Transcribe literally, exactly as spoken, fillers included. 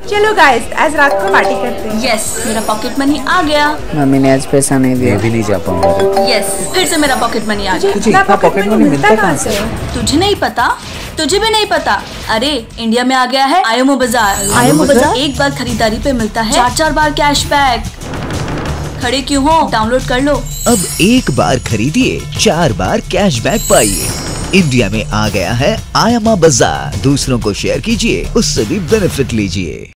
चलो गाइस आज रात को पार्टी करते हैं। यस yes, मेरा पॉकेट मनी आ गया। मम्मी ने आज पैसा नहीं दिया। मैं भी नहीं जा पाऊंगा। यस yes, फिर से मेरा पॉकेट मनी आ गया। तुझे इतना पॉकेट मनी मिलता कहाँ से? तुझे नहीं पता? तुझे भी नहीं पता? अरे इंडिया में आ गया है आयोमो बाजार। आयोमो बाजार एक बार खरीदारी पे मिलता है चार चार बार कैशबैक। खड़े क्यों हो, डाउनलोड कर लो। अब एक बार खरीदिए चार बार कैशबैक पाइए। इंडिया में आ गया है आयामा बाजार। दूसरों को शेयर कीजिए, उससे भी बेनिफिट लीजिए।